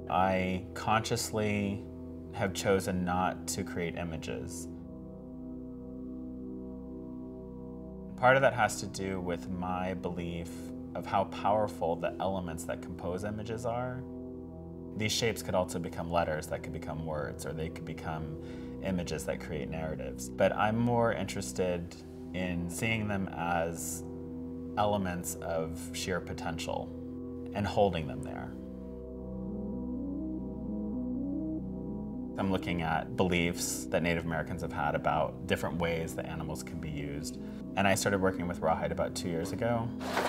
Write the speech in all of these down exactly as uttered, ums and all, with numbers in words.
I consciously have chosen not to create images. Part of that has to do with my belief of how powerful the elements that compose images are. These shapes could also become letters that could become words, or they could become images that create narratives. But I'm more interested in seeing them as elements of sheer potential and holding them there. I'm looking at beliefs that Native Americans have had about different ways that animals can be used. And I started working with rawhide about two years ago.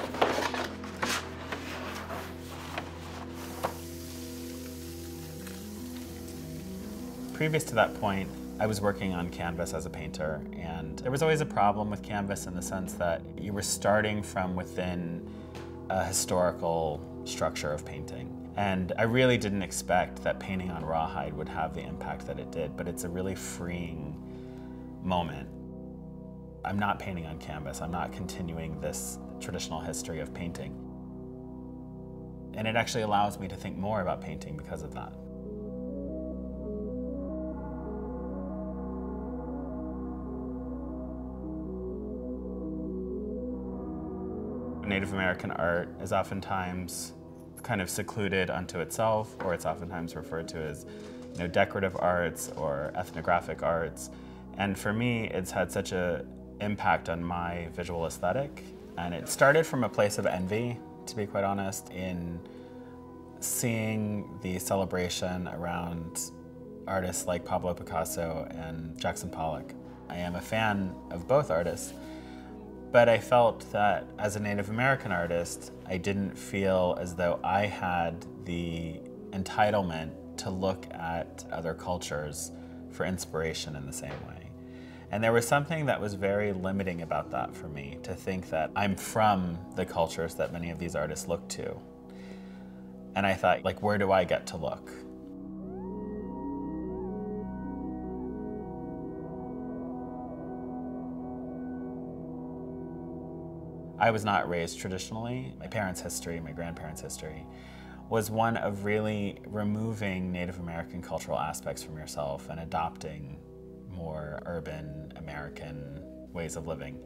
Previous to that point, I was working on canvas as a painter, and there was always a problem with canvas in the sense that you were starting from within a historical structure of painting. And I really didn't expect that painting on rawhide would have the impact that it did, but it's a really freeing moment. I'm not painting on canvas. I'm not continuing this traditional history of painting. And it actually allows me to think more about painting because of that. Native American art is oftentimes kind of secluded unto itself, or it's oftentimes referred to as, you know, decorative arts or ethnographic arts. And for me, it's had such an impact on my visual aesthetic. And it started from a place of envy, to be quite honest, in seeing the celebration around artists like Pablo Picasso and Jackson Pollock. I am a fan of both artists, but I felt that as a Native American artist, I didn't feel as though I had the entitlement to look at other cultures for inspiration in the same way. And there was something that was very limiting about that for me, to think that I'm from the cultures that many of these artists look to. And I thought, like, where do I get to look? I was not raised traditionally. My parents' history, my grandparents' history, was one of really removing Native American cultural aspects from yourself and adopting more urban American ways of living.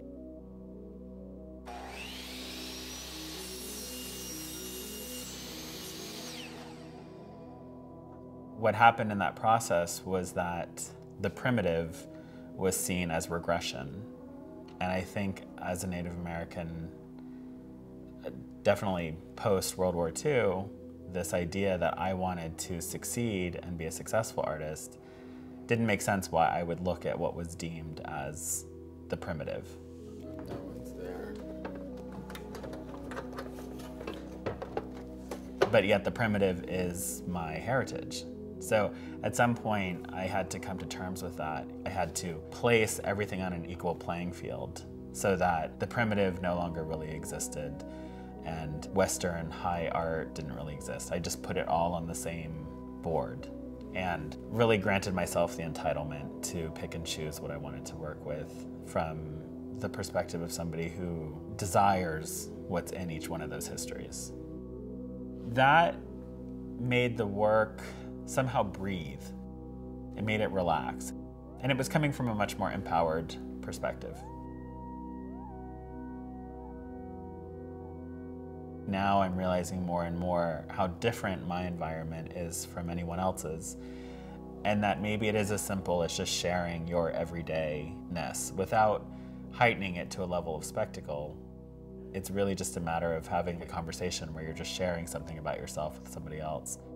What happened in that process was that the primitive was seen as regression. And I think as a Native American, definitely post-World War Two, this idea that I wanted to succeed and be a successful artist didn't make sense why I would look at what was deemed as the primitive. That one's there. But yet the primitive is my heritage. So at some point, I had to come to terms with that. I had to place everything on an equal playing field so that the primitive no longer really existed and Western high art didn't really exist. I just put it all on the same board and really granted myself the entitlement to pick and choose what I wanted to work with from the perspective of somebody who desires what's in each one of those histories. That made the work somehow breathe. It made it relax. And it was coming from a much more empowered perspective. Now I'm realizing more and more how different my environment is from anyone else's, and that maybe it is as simple as just sharing your everydayness without heightening it to a level of spectacle. It's really just a matter of having a conversation where you're just sharing something about yourself with somebody else.